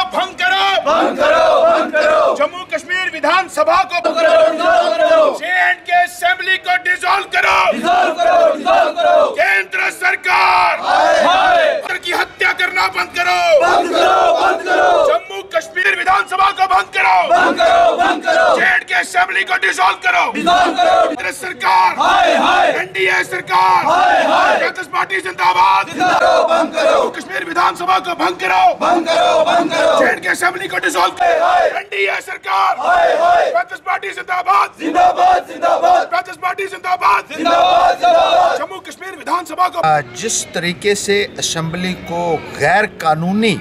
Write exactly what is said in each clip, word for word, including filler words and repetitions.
भंग करो, भंग करो, भंग करो। जम्मू कश्मीर विधानसभा को भंग करो, जे एंड के असेंबली को डिसॉल्व करो, डिसॉल्व करो, डिसॉल्व करो। केंद्र सरकार हाय हाय की हत्या करना बंद करो, बंद करो, बंद करो। जम्मू कश्मीर विधानसभा को भंग करो, बंद करो, बंद करो। जे एंड के असेंबली को डिसॉल्व करो, डिसॉल्व करो। केंद्र सरकार हाय हाय एनडीए सरकार हाय हाय कांग्रेस पार्टी जिंदाबाद, करो, बंद करो। जम्मू कश्मीर विधानसभा को भंग करो, बंद करो, बंद करो। जे एंड के असेंबली को डिसॉल्व करो, एनडीए सरकार हाय हाय कांग्रेस पार्टी जिंदाबाद, जिंदाबाद, जिंदाबाद, कांग्रेस पार्टी जिंदाबाद, जिंदाबाद, जिंदाबाद। जम्मू कश्मीर विधानसभा को जिस तरीके से असेंबली को गैर कानूनी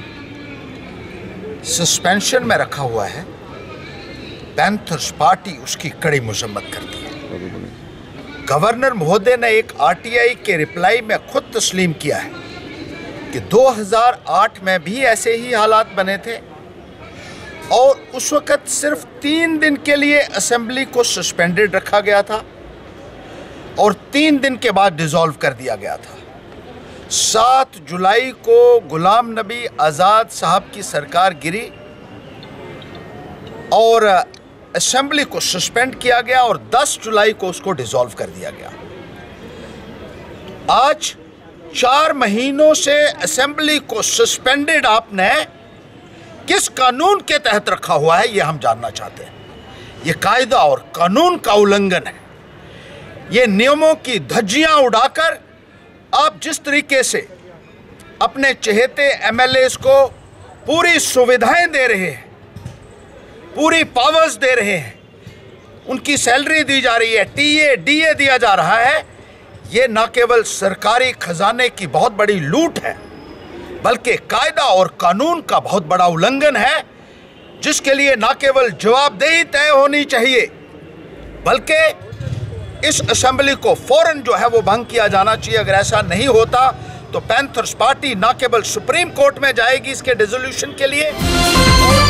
सस्पेंशन में रखा हुआ है, पैंथर्स पार्टी उसकी कड़ी मजम्मत करती है। गवर्नर महोदय ने एक आरटीआई के रिप्लाई में खुद तस्लीम किया है कि दो हज़ार आठ में भी ऐसे ही हालात बने थे और उस वक़्त सिर्फ तीन दिन के लिए असेंबली को सस्पेंडेड रखा गया था और तीन दिन के बाद डिसॉल्व कर दिया गया था। सात जुलाई को गुलाम नबी आज़ाद साहब की सरकार गिरी और असेंबली को सस्पेंड किया गया और दस जुलाई को उसको डिसॉल्व कर दिया गया। आज चार महीनों से असेंबली को सस्पेंडेड आपने किस कानून के तहत रखा हुआ है, यह हम जानना चाहते हैं। यह कायदा और कानून का उल्लंघन है। ये नियमों की धज्जियां उड़ाकर आप जिस तरीके से अपने चहेते एमएलएस को पूरी सुविधाएं दे रहे हैं, पूरी पावर्स दे रहे हैं, उनकी सैलरी दी जा रही है, टीए डीए दिया जा रहा है, ये न केवल सरकारी खजाने की बहुत बड़ी लूट है बल्कि कायदा और कानून का बहुत बड़ा उल्लंघन है, जिसके लिए न केवल जवाबदेही तय होनी चाहिए बल्कि इस असेंबली को फौरन जो है वो भंग किया जाना चाहिए। अगर ऐसा नहीं होता तो पैंथर्स पार्टी न केवल सुप्रीम कोर्ट में जाएगी इसके डिसोल्यूशन के लिए।